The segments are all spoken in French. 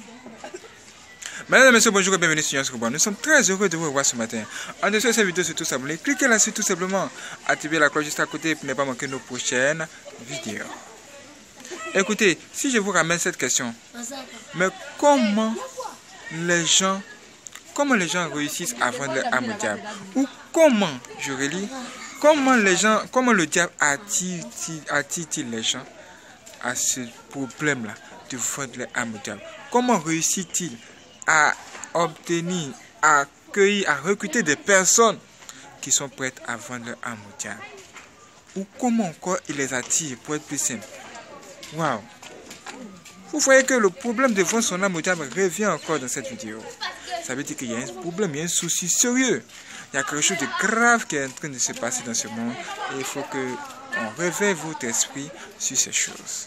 Mesdames et messieurs, bonjour et bienvenue sur Yansouba. Nous sommes très heureux de vous revoir ce matin. En dessous de cette vidéo, surtout s'abonner. Cliquez là-dessus tout simplement. Activez la cloche juste à côté pour ne pas manquer nos prochaines vidéos. Écoutez, si je vous ramène cette question, mais comment les gens réussissent à vendre leur âme au diable? Ou comment, je relis, comment le diable attire-t-il les gens à ce problème-là de vendre leur âme au diable? Comment réussit-il à obtenir, à accueillir, à recruter des personnes qui sont prêtes à vendre leur âme au diable? Ou comment encore il les attire, pour être plus simple? Waouh! Vous voyez que le problème de vendre son âme au diable revient encore dans cette vidéo. Ça veut dire qu'il y a un problème, il y a un souci sérieux. Il y a quelque chose de grave qui est en train de se passer dans ce monde. Et il faut qu'on réveille votre esprit sur ces choses.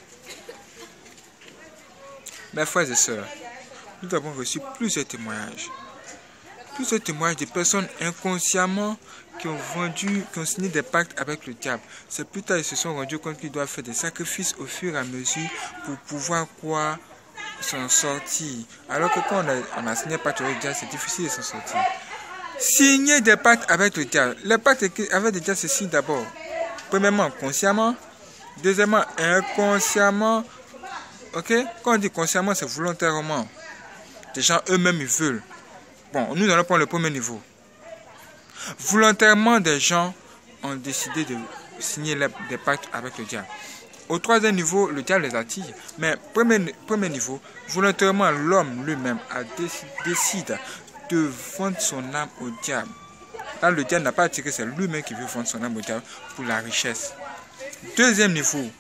Mes frères et sœurs, nous avons reçu plusieurs témoignages. Plusieurs témoignages de personnes inconsciemment qui ont signé des pactes avec le diable. C'est plus tard ils se sont rendus compte qu'ils doivent faire des sacrifices au fur et à mesure pour pouvoir s'en sortir. Alors que quand on a signé un pacte avec le diable, c'est difficile de s'en sortir. Signer des pactes avec le diable. Les pactes avec le diable se signent d'abord. Premièrement, consciemment. Deuxièmement, inconsciemment. Ok? Quand on dit consciemment, c'est volontairement. Les gens eux-mêmes, ils veulent. Bon, nous allons prendre le premier niveau. Volontairement, des gens ont décidé de signer des pactes avec le diable. Au troisième niveau, le diable les attire. Mais premier niveau, volontairement, l'homme lui-même décide de vendre son âme au diable. Là, le diable n'a pas attiré, c'est lui-même qui veut vendre son âme au diable pour la richesse. Deuxième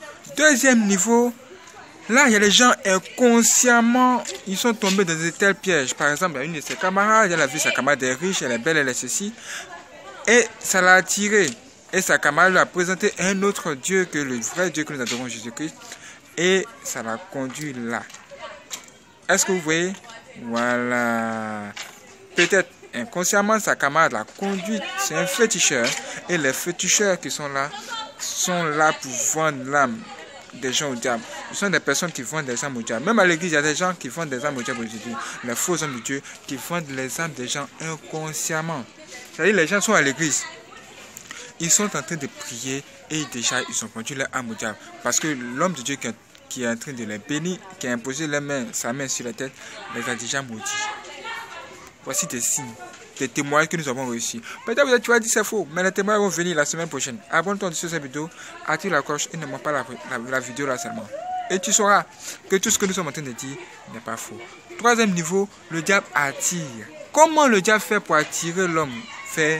niveau, là, il y a des gens inconsciemment, ils sont tombés dans de tels pièges. Par exemple, il y a une de ses camarades, elle a vu sa camarade est riche, elle est belle, elle est ceci. Et ça l'a attiré. Et sa camarade lui a présenté un autre Dieu que le vrai Dieu que nous adorons, Jésus-Christ. Et ça l'a conduit là. Est-ce que vous voyez? Voilà. Peut-être inconsciemment, sa camarade l'a conduit. C'est un féticheur. Et les féticheurs qui sont là pour vendre l'âme des gens au diable. Ce sont des personnes qui vendent des âmes au diable. Même à l'église, il y a des gens qui vendent des âmes au diable aujourd'hui. Les faux hommes de Dieu qui vendent les âmes des gens inconsciemment. C'est-à-dire les gens sont à l'église. Ils sont en train de prier et déjà ils ont conduit leur âme au diable. Parce que l'homme de Dieu qui est en train de les bénir, qui a imposé sa main sur la tête, les a déjà maudits. Voici des signes, des témoignages que nous avons reçus. Peut-être tu vas dire c'est faux, mais les témoignages vont venir la semaine prochaine. Abonne-toi sur cette vidéo, active la cloche et ne manque pas la vidéo là seulement. Et tu sauras que tout ce que nous sommes en train de dire n'est pas faux. Troisième niveau, le diable attire. Comment le diable fait pour attirer l'homme vers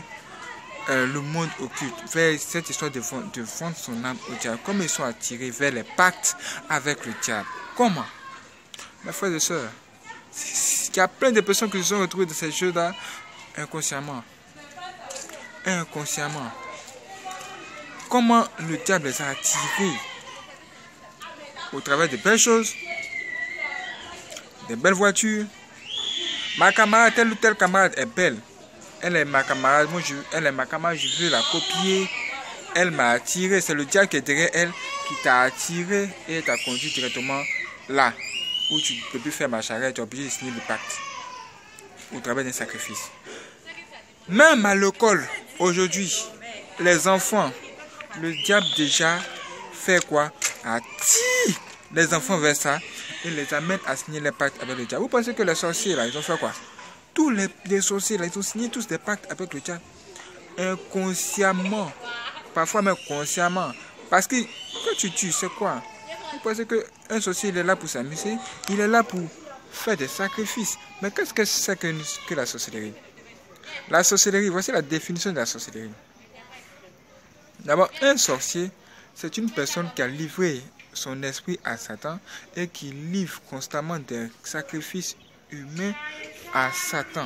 le monde occulte, vers cette histoire de vendre son âme au diable? Comment ils sont attirés vers les pactes avec le diable? Comment? Mes frères et sœurs, il y a plein de personnes qui se sont retrouvées dans ces jeux-là inconsciemment. Comment le diable les a attirés? Au travers de belles choses, des belles voitures. Ma camarade, telle ou telle camarade est belle. Elle est ma camarade, elle est ma camarade, je veux la copier. Elle m'a attiré, c'est le diable qui est derrière elle qui t'a attiré et t'a conduit directement là où tu ne peux plus faire ma charrette, tu es obligé de signer le pacte au travers d'un sacrifice. Même à l'école, aujourd'hui, les enfants, le diable déjà fait quoi? Attire les enfants vers ça et les amène à signer les pactes avec le diable. Vous pensez que les sorciers là, ils ont fait quoi? Tous les sorciers là, ils ont signé tous des pactes avec le diable. Inconsciemment, parfois même consciemment. Parce que quand tu tues, c'est quoi? Vous pensez qu'un sorcier il est là pour s'amuser? Il est là pour faire des sacrifices. Mais qu'est-ce que c'est que la sorcellerie? La sorcellerie, voici la définition de la sorcellerie. D'abord, un sorcier, c'est une personne qui a livré son esprit à Satan et qui livre constamment des sacrifices humains à Satan.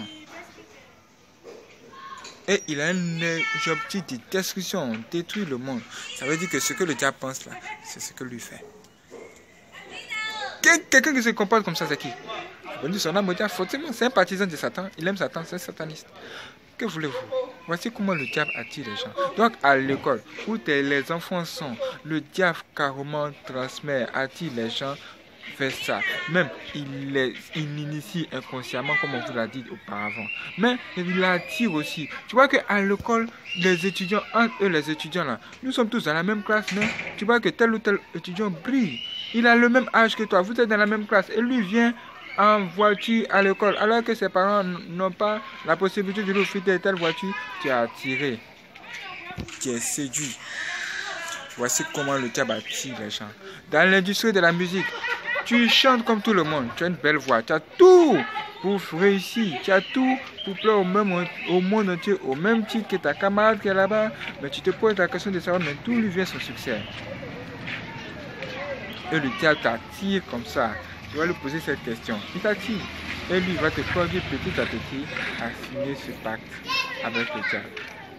Et il a un objectif de destruction, détruire le monde. Ça veut dire que ce que le diable pense là, c'est ce que lui fait. Quelqu'un qui se comporte comme ça, c'est qui? Son âme au diable, forcément, c'est un partisan de Satan. Il aime Satan, c'est un sataniste. Que voulez-vous? Voici comment le diable attire les gens. Donc, à l'école, où les enfants sont, le diable carrément transmet, attire les gens vers ça. Même, il initie inconsciemment, comme on vous l'a dit auparavant. Mais il attire aussi. Tu vois qu'à l'école, les étudiants, entre eux, les étudiants là, nous sommes tous dans la même classe, mais tu vois que tel ou tel étudiant brille. Il a le même âge que toi, vous êtes dans la même classe, et lui vient en voiture à l'école, alors que ses parents n'ont pas la possibilité de lui offrir telle voiture. Tu es attiré, tu es séduit. Voici comment le diable attire les gens. Dans l'industrie de la musique, tu chantes comme tout le monde, tu as une belle voix, tu as tout pour réussir, tu as tout pour plaire au monde entier, au même titre que ta camarade qui est là-bas, mais tu te poses la question de savoir, mais d'où lui vient son succès. Et le diable t'attire comme ça. Tu vas lui poser cette question. Il t'attire. Et lui va te conduire petit à petit à signer ce pacte avec le diable.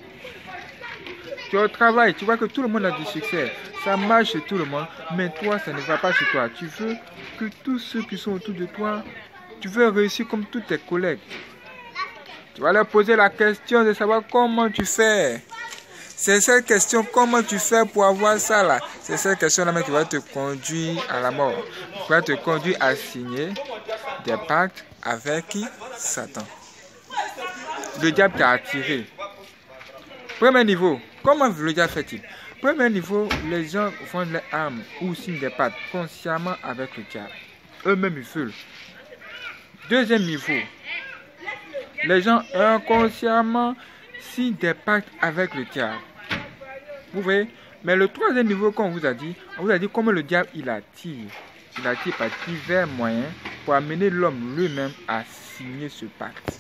Tu es au travail, tu vois que tout le monde a du succès. Ça marche chez tout le monde, mais toi, ça ne va pas chez toi. Tu veux que tous ceux qui sont autour de toi, tu veux réussir comme tous tes collègues. Tu vas leur poser la question de savoir comment tu fais. C'est cette question, comment tu fais pour avoir ça là? C'est cette question-là qui va te conduire à la mort. Qui va te conduire à signer des pactes avec qui? Satan. Le diable t'a attiré. Premier niveau, comment le diable fait-il? Premier niveau, les gens font les armes ou signent des pactes consciemment avec le diable. Eux-mêmes ils veulent. Deuxième niveau, les gens inconsciemment signent des pactes avec le diable. Vous voyez? Mais le troisième niveau, comme on vous a dit comment le diable il attire. Il attire par divers moyens pour amener l'homme lui-même à signer ce pacte.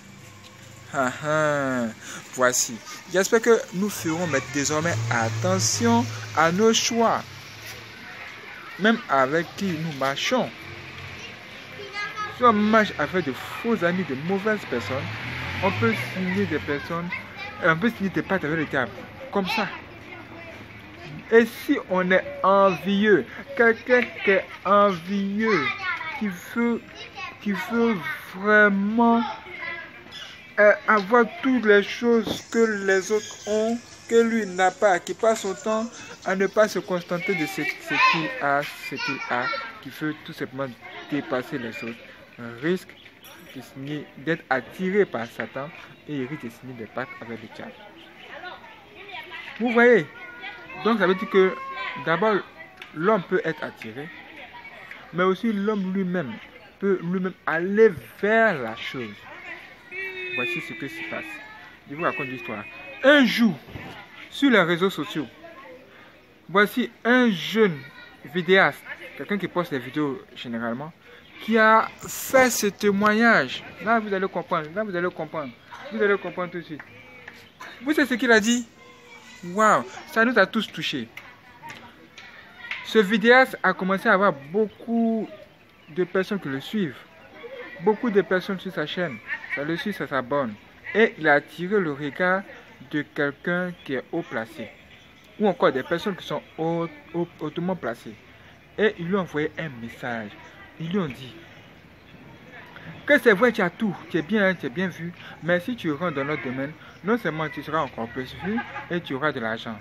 Voici. J'espère que nous ferons désormais attention à nos choix. Même avec qui nous marchons. Si on marche avec de faux amis, de mauvaises personnes, on peut signer des personnes, on peut signer des pactes avec le diable. Comme ça. Et si on est envieux, quelqu'un qui est envieux, qui veut vraiment avoir toutes les choses que les autres ont, que lui n'a pas, qui passe son temps à ne pas se contenter de ce qu'il a, qui veut tout simplement dépasser les autres, risque d'être attiré par Satan et il risque de signer des pactes avec le diable. Vous voyez? Donc ça veut dire que d'abord l'homme peut être attiré, mais aussi l'homme lui-même peut aller vers la chose. Voici ce qui se passe. Je vous raconte l'histoire. Un jour, sur les réseaux sociaux, voici un jeune vidéaste, quelqu'un qui poste des vidéos généralement, qui a fait ce témoignage. Là vous allez comprendre, vous allez comprendre tout de suite. Vous savez ce qu'il a dit? Waouh, ça nous a tous touchés. Ce vidéaste a commencé à avoir beaucoup de personnes qui le suivent. Beaucoup de personnes sur sa chaîne. Ça le suit, ça s'abonne. Et il a attiré le regard de quelqu'un qui est haut placé. Ou encore des personnes qui sont hautement placées. Et ils lui ont envoyé un message. Ils lui ont dit que c'est vrai, tu as tout, tu es bien vu, mais si tu rentres dans notre domaine, non seulement tu seras encore plus vu et tu auras de l'argent.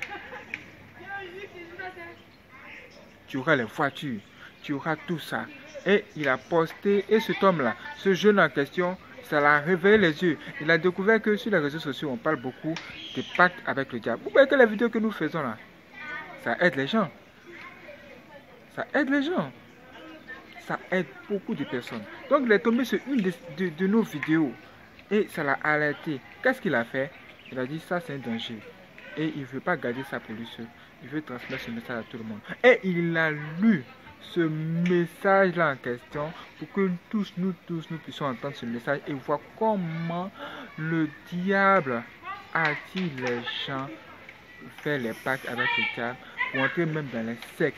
Tu auras les voitures, tu auras tout ça. Et il a posté, et cet homme-là, ce jeune en question, ça l'a réveillé les yeux. Il a découvert que sur les réseaux sociaux, on parle beaucoup de pactes avec le diable. Vous voyez que les vidéos que nous faisons là, ça aide les gens. Ça aide les gens. Ça aide beaucoup de personnes. Donc il est tombé sur une de nos vidéos et ça l'a alerté. Qu'est-ce qu'il a fait? Il a dit ça c'est un danger. Et il ne veut pas garder ça pour lui seul. Il veut transmettre ce message à tout le monde. Et il a lu ce message-là en question pour que nous puissions entendre ce message et voir comment le diable attire les gens faire les pactes avec le diable pour entrer même dans les sectes.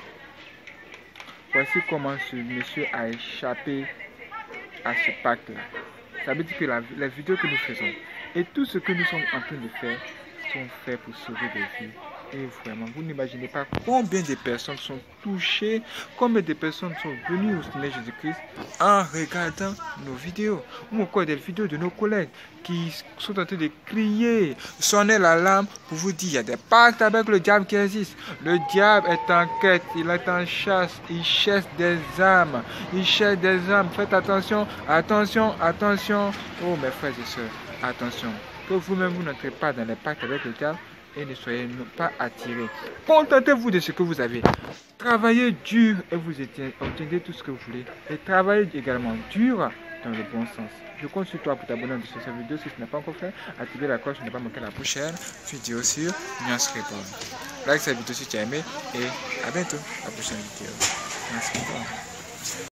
Voici comment ce monsieur a échappé à ce pacte-là. Ça veut dire que les vidéos que nous faisons et tout ce que nous sommes en train de faire sont faits pour sauver des vies Et vraiment, vous n'imaginez pas combien de personnes sont touchées, combien de personnes sont venues au Seigneur Jésus-Christ en regardant nos vidéos, ou encore des vidéos de nos collègues qui sont en train de crier, sonner l'alarme pour vous dire il y a des pactes avec le diable qui existent. Le diable est en quête, il est en chasse, il cherche des âmes, il cherche des âmes. Faites attention, attention, attention. Oh mes frères et sœurs, attention, que vous-même vous n'entrez pas dans les pactes avec le diable et ne soyez pas attirés. Contentez-vous de ce que vous avez. Travaillez dur et vous obtiendrez tout ce que vous voulez. Et travaillez également dur dans le bon sens. Je compte sur toi pour t'abonner à cette vidéo si ce n'est pas encore fait. Activez la cloche pour ne pas manquer la prochaine vidéo sur Nuance Report. Like cette vidéo si tu as aimé et à bientôt la prochaine vidéo. Merci.